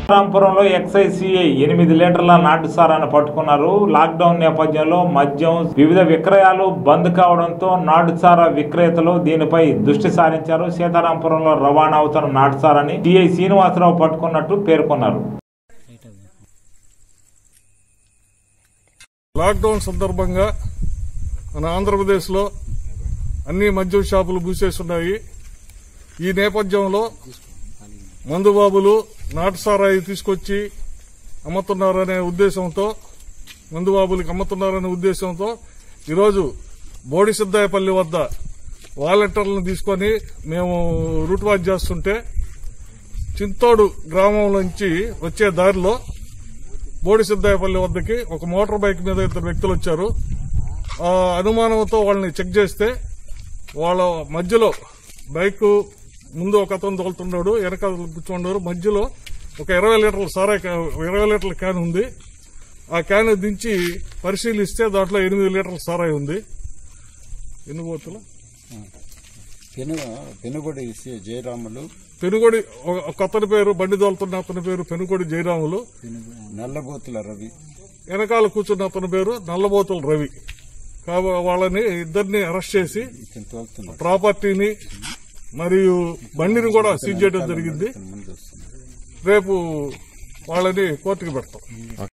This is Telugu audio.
రాంపురంలో ఎక్సైసీఐ 8 లీటర్ల నాటు సారాన్ని పట్టుకున్నారు. లాక్డౌన్ నేపథ్యంలో మద్యం వివిధ విక్రయాలు బంద్ కావడంతో నాటు సారా విక్రేతలు దీనిపై దృష్టి సారించారు. సీతారాంపురంలో రవాణా అవుతున్న నాటు సారాన్ని సిఐ శ్రీనివాసరావు పట్టుకున్నట్టు పేర్కొన్నారు. లాక్డౌన్ సందర్భంగా మన ఆంధ్రప్రదేశ్లో అన్ని మద్యం షాపులు మూసేస్తున్నాయి. ఈ నేపథ్యంలో మందుబాబులు నాటు సారాయి తీసుకొచ్చి అమ్ముతున్నారనే ఉద్దేశంతో మందుబాబులకి అమ్ముతున్నారనే ఉద్దేశంతో ఈరోజు బోడిసిద్దాయపల్లి వద్ద వాలంటీర్లను తీసుకొని మేము రూట్ వాచ్ చేస్తుంటే చింతోడు గ్రామం నుంచి వచ్చే దారిలో బోడిసిద్దాయపల్లి వద్దకి ఒక మోటార్ బైక్ మీద 2 వ్యక్తులు వచ్చారు. ఆ అనుమానంతో వాళ్ళని చెక్ చేస్తే వాళ్ళ మధ్యలో బైక్ ముందు ఒక అతను తోలుతున్నాడు, వెనకాల కూర్చున్నాడు. మధ్యలో ఒక 20 లీటర్ల సారాయి 20 లీటర్ల క్యాన్ ఉంది. ఆ క్యాన్ దించి పరిశీలిస్తే దాంట్లో 8 లీటర్ల సారాయి ఉంది. ఎన్ని బోతులు? పెనుగొడి జయరాములు, పెనుగొడి ఒక అతని పేరు, బండి తోలుతున్న అతని పేరు పెనుగొడి జయరాములు, నల్లబోతుల రవి, వెనకాల కూర్చున్న అతని పేరు నల్లబోతుల రవి. వాళ్ళని ఇద్దరిని అరెస్ట్ చేసి ప్రాపర్టీని మరియు బండిని కూడా సీజ్ చేయడం జరిగింది. రేపు వాళ్ళని కోర్టుకు పెడతాం.